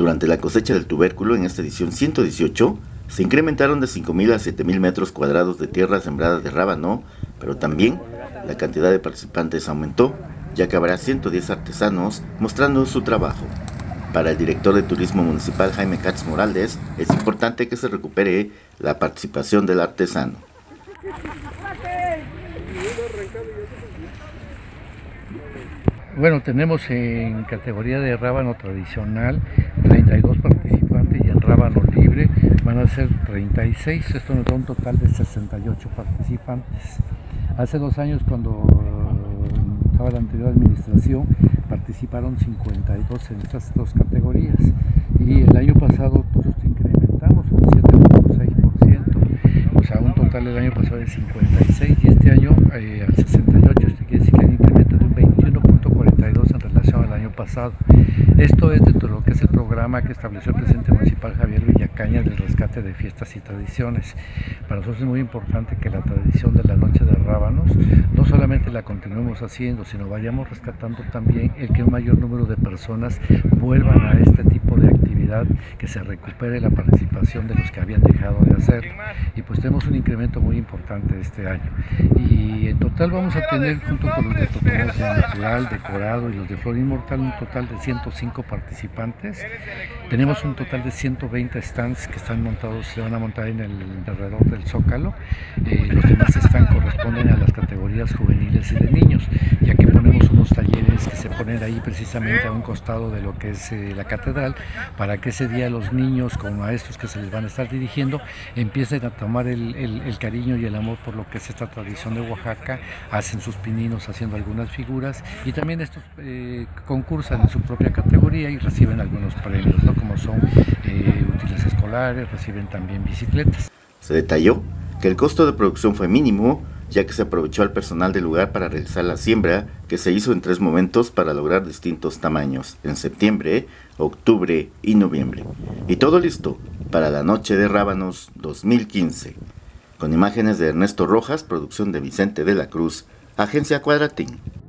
Durante la cosecha del tubérculo en esta edición 118, se incrementaron de 5.000 a 7.000 metros cuadrados de tierra sembrada de rábano, pero también la cantidad de participantes aumentó, ya que habrá 110 artesanos mostrando su trabajo. Para el director de Turismo Municipal, Jaime Katz Morales, es importante que se recupere la participación del artesano. Bueno, tenemos en categoría de rábano tradicional 32 participantes y en rábano libre van a ser 36, esto nos da un total de 68 participantes. Hace 2 años, cuando estaba la anterior administración, participaron 52 en estas dos categorías y el año pasado nosotros incrementamos un 7.6%, o sea, un total del año pasado de 56 y este año al 68, esto quiere decir que hay un incremento de un 21.42 en relación al año pasado. Esto es dentro de lo que es el programa que estableció el presidente municipal Javier Villacaña del rescate de fiestas y tradiciones. Para nosotros es muy importante que la tradición de la noche de rábanos no solamente la continuemos haciendo, sino vayamos rescatando también el que un mayor número de personas vuelvan a este tipo de actividad, que se recupere la participación de los que habían dejado de hacer. Y pues tenemos un incremento muy importante este año. Y en total vamos a tener, junto con los de topografía natural, decorado y los de flor inmortal, un total de 105 participantes. Tenemos un total de 120 stands que están montados, se van a montar en el alrededor del Zócalo. Los demás stands corresponden a las categorías juveniles y de niños, ya que ponemos unos talleres que se ponen ahí precisamente a un costado de lo que es la catedral, para que ese día los niños con maestros que se les van a estar dirigiendo empiecen a tomar el cariño y el amor por lo que es esta tradición de Oaxaca, hacen sus pininos haciendo algunas figuras y también estos concursan en su propia categoría y reciben algunos premios, ¿no? Como son útiles escolares, reciben también bicicletas. Se detalló que el costo de producción fue mínimo, ya que se aprovechó al personal del lugar para realizar la siembra, que se hizo en 3 momentos para lograr distintos tamaños, en septiembre, octubre y noviembre. Y todo listo para la Noche de Rábanos 2015. Con imágenes de Ernesto Rojas, producción de Vicente de la Cruz, Agencia Cuadratín.